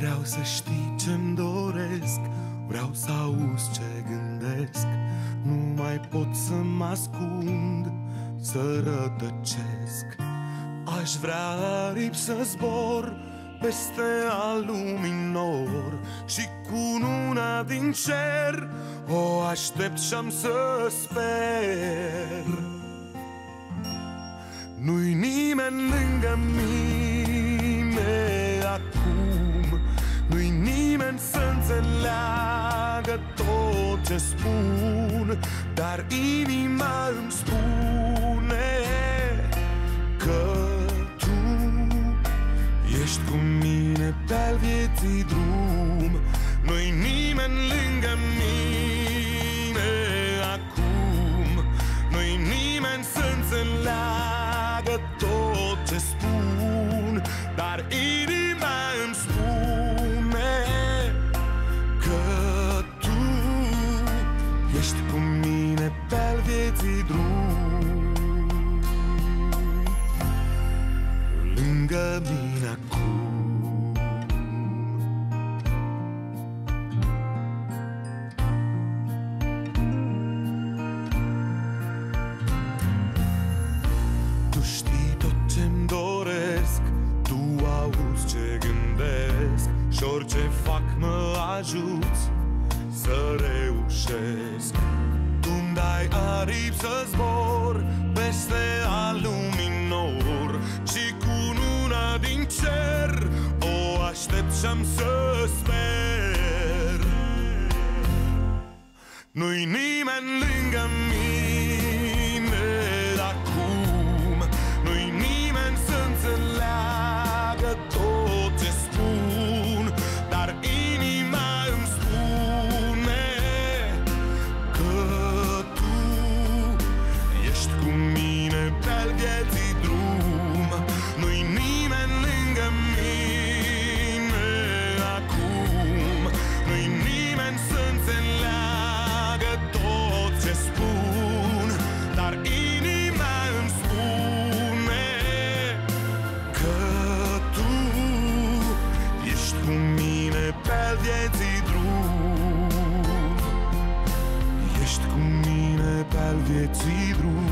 Vreau să știi ce-mi doresc, vreau să auzi ce gândesc. Nu mai pot să mă ascund, să rătăcesc. Aș vrea aripi să zbor peste al lumii nor și cu luna din cer o aștept și-am să sper. Nu-i nimeni lângă mine acum, nu-i nimeni să înțeleagă tot ce spun, dar inima îmi spune că tu ești cu mine pe-al vieții drum. Nu-i nimeni lângă mine acum, nu-i nimeni să înțeleagă tot ce spun, dar inima îmi spune că tu ești cu mine pe-al vieții drum. Lângă mine acum. Tu știi tot ce-mi doresc, tu auzi ce gândesc și orice fac mă ajuți să reușesc. Tu-mi dai aripi să zbor peste al lumii nor și cu luna din cer o aștept și-am să sper. Nu-i nimeni lângă mine acum, nu-i nimeni să înțeleagă tot ce spun, dar inima îmi spune că tu ești cu mine pe-al vieții drum. Nu-i nimeni lângă mine acum, nu-i nimeni să înțeleagă tot ce spun, dar inima îmi spune că tu ești cu mine pe-al vieții drum. Ești cu mine pe-al vieții drum.